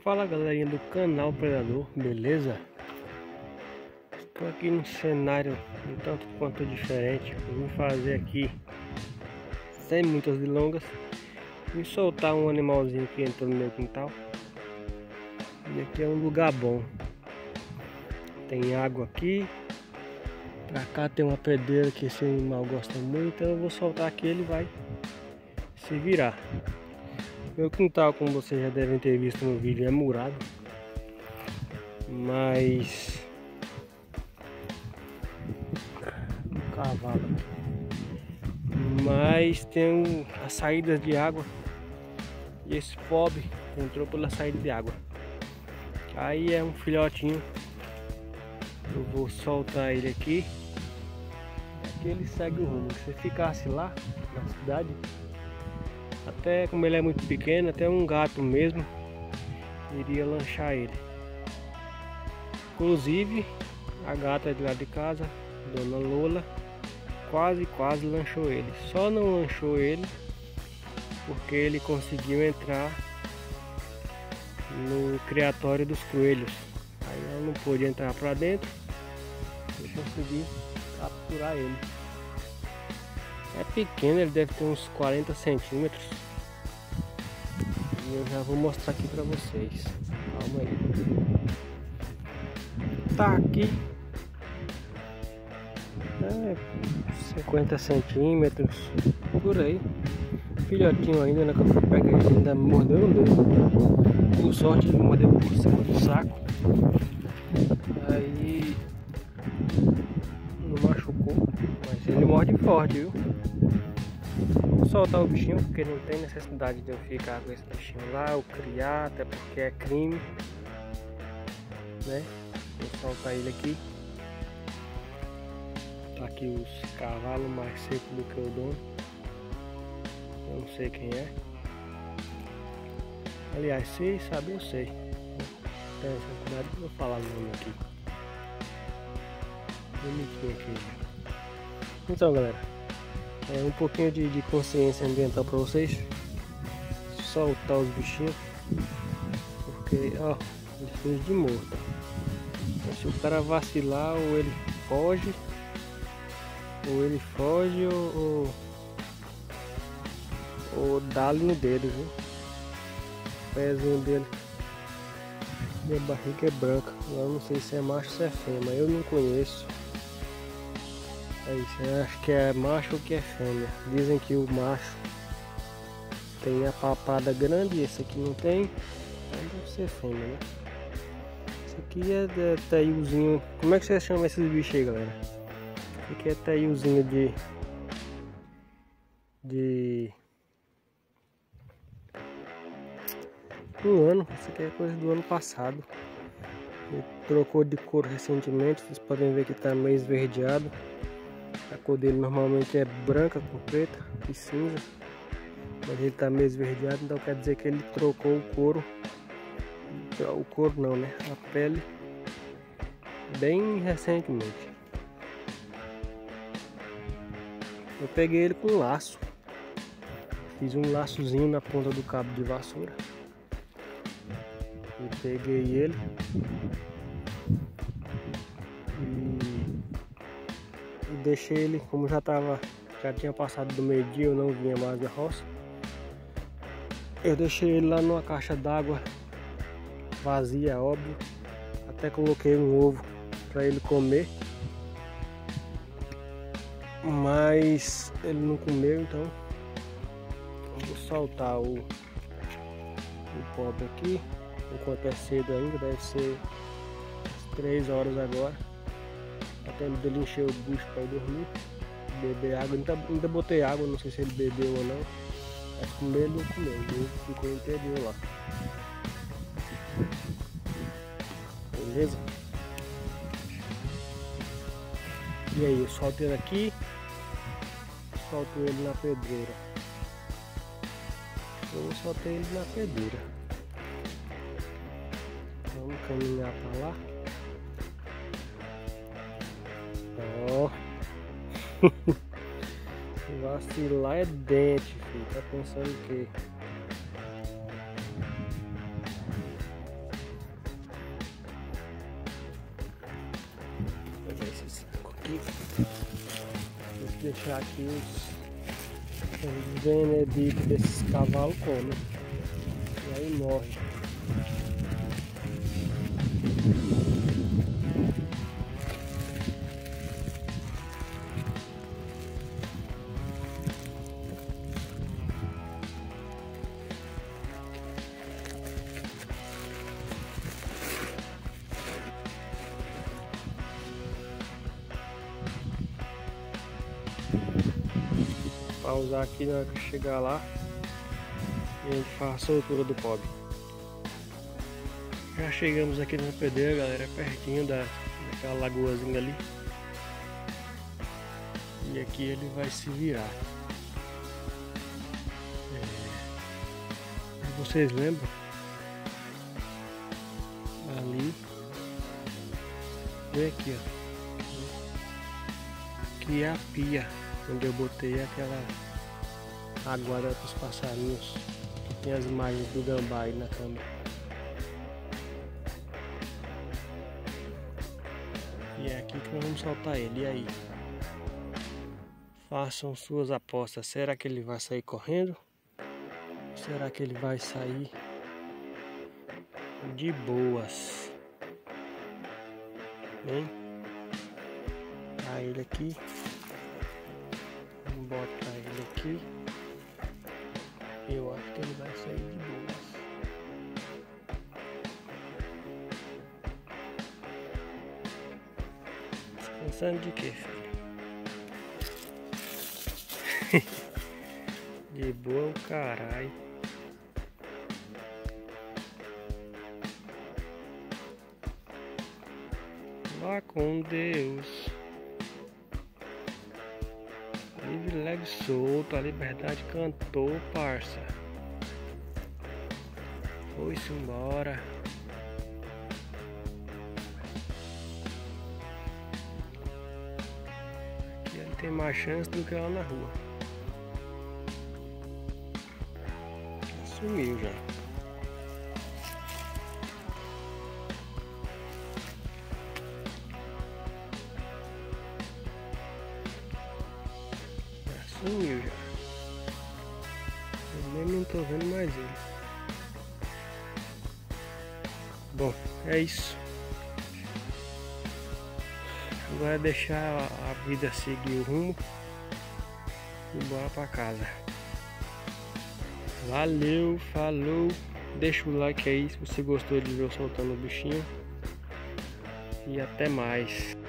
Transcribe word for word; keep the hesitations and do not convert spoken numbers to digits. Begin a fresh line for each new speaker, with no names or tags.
Fala galerinha do canal Predador, beleza? Estou aqui num cenário um tanto quanto diferente. Vou fazer aqui, sem muitas delongas, e soltar um animalzinho que entrou no meu quintal. E aqui é um lugar bom, tem água aqui, pra cá tem uma pedreira que esse animal gosta muito, então eu vou soltar aqui, ele vai se virar. Meu quintal, como vocês já devem ter visto no vídeo, é murado, mas um cavalo aqui. Mas tem um, as saídas de água, e esse pobre entrou pela saída de água. Aí é um filhotinho, eu vou soltar ele aqui, aqui ele segue o rumo. Se ficasse lá na cidade, até como ele é muito pequeno, até um gato mesmo iria lanchar ele. Inclusive a gata de lá de casa, Dona Lola, quase quase lanchou ele. Só não lanchou ele porque ele conseguiu entrar no criatório dos coelhos. Aí ela não pôde entrar para dentro, eu consegui capturar ele. É pequeno, ele deve ter uns quarenta centímetros. E eu já vou mostrar aqui pra vocês. Calma aí. Tá aqui. É cinquenta centímetros. Por aí. Filhotinho ainda, né? Que eu fui pegar ele, ainda mordeu no dedo. Com sorte, ele mordeu por cima do saco. Aí não machucou, mas ele morde forte, viu? Vou soltar o bichinho porque não tem necessidade de eu ficar com esse bichinho lá, ou criar, até porque é crime, né? Vou soltar ele aqui. Tá aqui os cavalos mais secos do que o dono. Eu não sei quem é. Aliás, se sabe, eu sei. Tem necessidade de eu falar o nome aqui. Bonitinho aqui. Então, galera, é um pouquinho de, de consciência ambiental para vocês. Soltar os bichinhos, porque ó, eles são de morto. Então, se o cara vacilar, ou ele foge, ou ele foge, ou, ou, ou dá-lhe no dedo, viu? O pezinho dele, minha barriga é branca. Eu não sei se é macho ou se é fêmea, eu não conheço. É isso, eu acho que é macho ou que é fêmea. Dizem que o macho tem a papada grande e esse aqui não tem, então deve ser fêmea, né? Esse aqui é, é taiozinho. Como é que você chama esses bichos aí, galera? Esse aqui é taiozinho de de um ano. Esse aqui é coisa do ano passado. Ele trocou de cor recentemente, vocês podem ver que está meio esverdeado. A cor dele normalmente é branca com preta e cinza, mas ele está meio esverdeado, então quer dizer que ele trocou o couro, o couro não, né? A pele, bem recentemente. Eu peguei ele com um laço, fiz um laçozinho na ponta do cabo de vassoura e peguei ele e deixei ele, como já tava, já tinha passado do meio-dia, eu não vinha mais da roça. Eu deixei ele lá numa caixa d'água vazia, óbvio. Até coloquei um ovo para ele comer, mas ele não comeu, então eu vou soltar o, o pobre aqui. Enquanto é cedo ainda, deve ser três horas agora. Até dele encher o bucho para ir dormir, beber água. Ainda, ainda botei água, não sei se ele bebeu ou não. Mas comer ele não comeu, ele ficou inteirinho lá. Beleza? E aí, eu solto ele aqui, solto ele na pedreira. Eu vou soltar ele na pedreira. Vamos caminhar para lá. Ó, vacilar é dente, filho. Tá pensando o quê? aqui. Vou deixar aqui os, os veneditos desses cavalos comem. E aí morre. Pausar aqui na hora que chegar lá e a gente faz a soltura do pobre. Já chegamos aqui na pedreira, galera, pertinho da, daquela lagoazinha ali. E aqui ele vai se virar. É, vocês lembram? Ali. Vem aqui, ó. Aqui é a pia onde eu botei aquela aguada para os passarinhos. Tem as imagens do gambá aí na câmera. E é aqui que nós vamos soltar ele. E aí? Façam suas apostas. Será que ele vai sair correndo? Será que ele vai sair de boas? Hein? Tá ele aqui. Vamos botar ele aqui. Eu acho que ele vai sair de boas. Descansando de quê, filho? De boa o caralho. Vá com Deus. Livre, leve, solto. A liberdade cantou, parça. Foi-se embora. Aqui ele tem mais chance do que lá na rua. Sumiu já. Sumiu já. Eu nem não tô vendo mais ele. Bom, é isso. Agora é deixar a vida seguir o rumo e bora pra casa. Valeu, falou. Deixa o like aí se você gostou de ver eu soltando o bichinho. E até mais.